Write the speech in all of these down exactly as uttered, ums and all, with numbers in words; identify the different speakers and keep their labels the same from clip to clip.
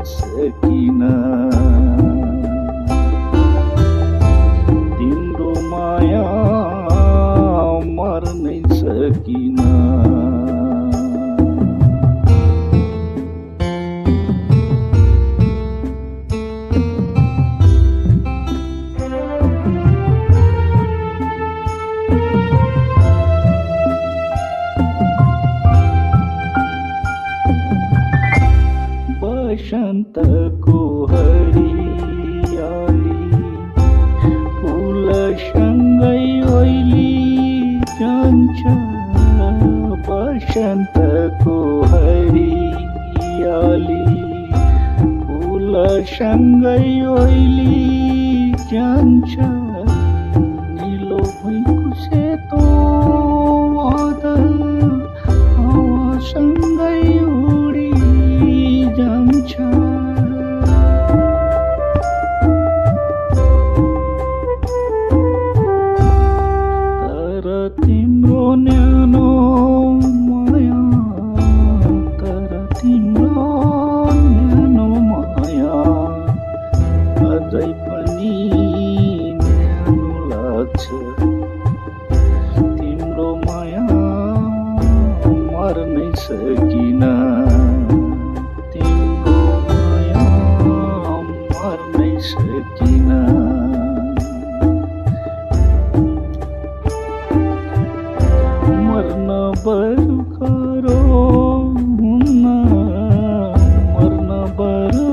Speaker 1: सकिन तिम्रो माया मर्नै सकिन बसन्तको हरियाली फुलसँगै ओइली जान्छ बसन्तको हरियाली फुलसँगै ओइली जान्छ नीलो भुइँको सेतो बादल हावासँगै उडी जान्छ तर तिम्रो न्यानो माया तर तिम्रो न्यानो माया अझै पनि न्यानो लाग्छ तिम्रो माया मर्नै सकिन सकिन मर्न बरु करो हुन्न मर्न बरु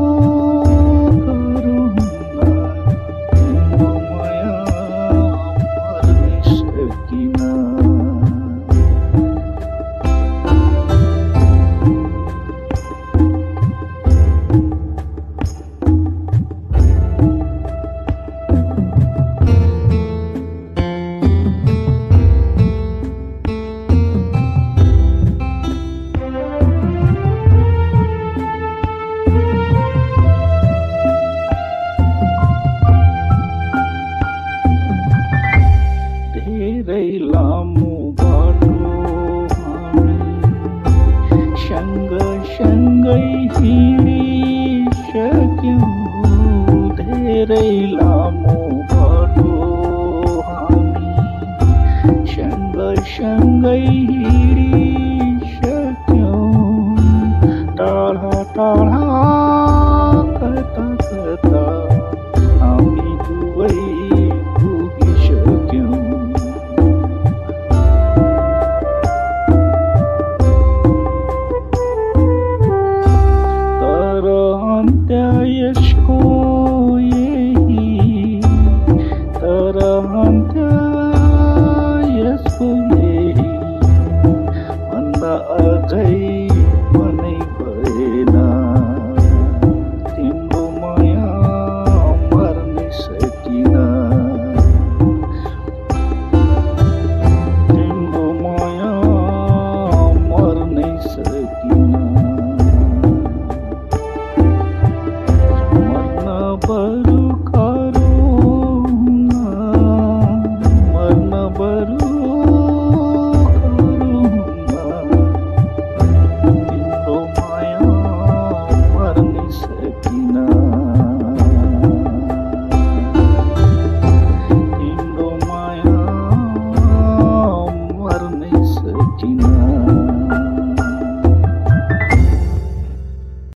Speaker 1: करो हुन्न तिम्रो माया मर्नै सकिन धेरै लामो बाटो हामी सँगसँगै हिँडे